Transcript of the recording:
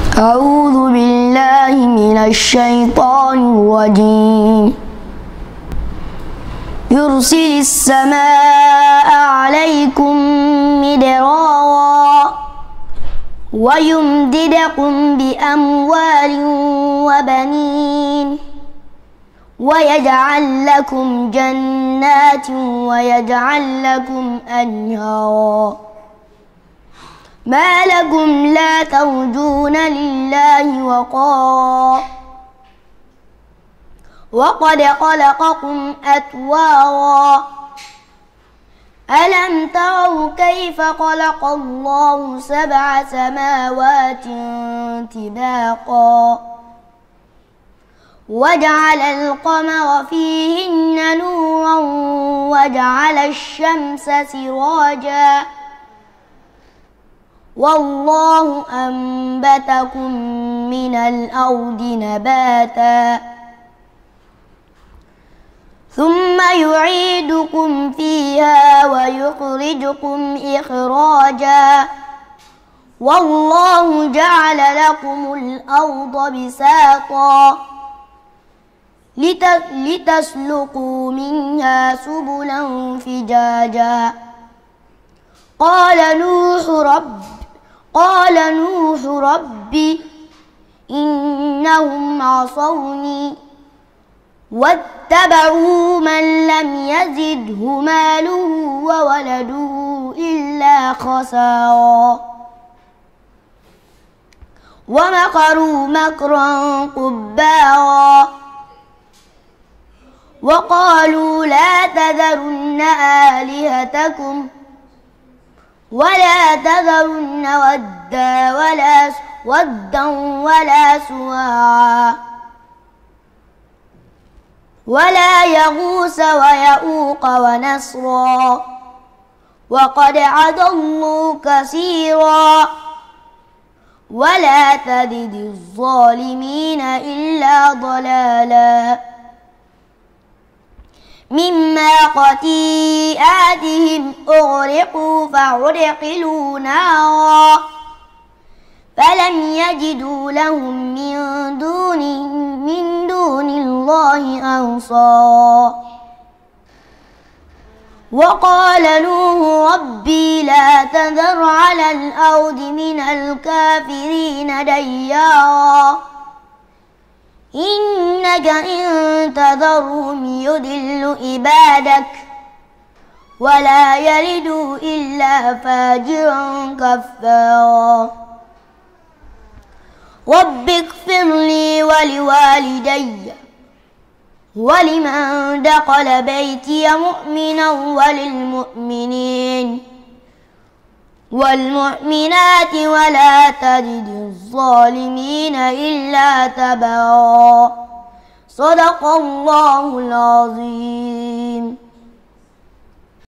أعوذ بالله من الشيطان الرجيم. يرسل السماء عليكم مدرارا ويمددكم بأموال وبنين ويجعل لكم جنات ويجعل لكم أنهارا. ما لكم لا ترجون لله وقارا وقد خلقكم أطوارا. ألم تروا كيف خلق الله 7 سماوات طباقا وجعل القمر فيهن نورا وجعل الشمس سراجا والله أنبتكم من الأرض نباتا ثم يعيدكم فيها ويخرجكم إخراجا والله جعل لكم الأرض بساطا لتسلكوا منها سبلا فجاجا. قال نوح ربي إنهم عصوني واتبعوا من لم يزده ماله وولده إلا خسارا ومكروا مكرا كبارا وقالوا لا تذرن آلهتكم ولا تذرن ودا ولا سواعا ولا يغوث ويعوق ونسرا وقد أضلوا كثيرا ولا تزد الظالمين إلا ضلالا. مما خطيئاتهم أغرقوا فأدخلوا نارا فلم يجدوا لهم من دون الله أنصارا. وقال نوح ربي لا تذر على الأرض من الكافرين ديارا إنك إن تذرهم يضل عبادك ولا يلدوا إلا فاجرا كفارا. رب اغفر لي ولوالدي ولمن دخل بيتي مؤمنا وللمؤمنين والمؤمنات ولا تزد الظالمين إلا تبارا. صدق الله العظيم.